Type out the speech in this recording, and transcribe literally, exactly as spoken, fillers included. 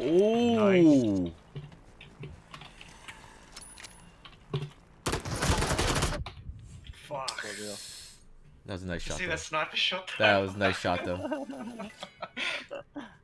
Ooh. Nice. Fuck. That was a nice shot. See Though. that sniper shot? That was a nice shot though.